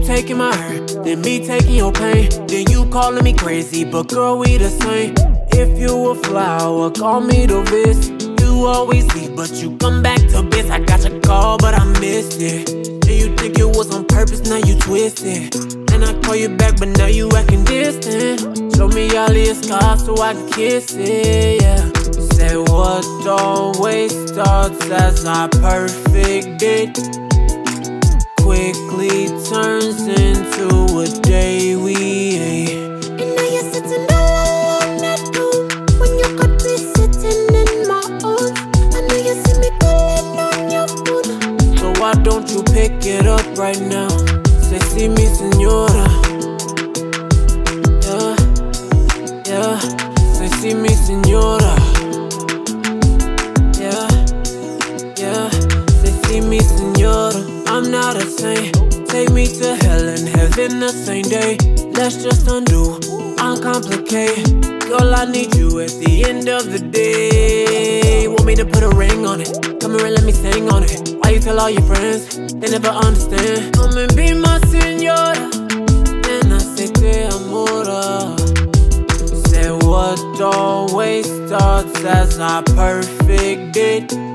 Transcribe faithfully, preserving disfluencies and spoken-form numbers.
taking my hurt, then me taking your pain. Then you calling me crazy, but girl, we the same. If you a flower, call me the Vis. You always leave, but you come back to biz. I got your call, but I missed it. And you think it was on purpose, now you twist it. And I call you back, but now you acting distant. Show me all your scars so I can kiss it, yeah. Say what always starts as our perfect date quickly turns into a day we ate. And now you're sitting all alone at home when you could be sitting in my arms. I know you see me calling on your phone, so why don't you pick it up right now? Say, see me, senora. Yeah, yeah. Say, see me, senora. Yeah, yeah. Say, see me, senora. I'm not a saint. Take me to hell and heaven the same day. Let's just undo, uncomplicate. Girl, I need you at the end of the day. Want me to put a ring on it? Come here and let me sing on it. Why you tell all your friends? They never understand. Come and be my senora, and I say te amora. Say what always starts as our perfect date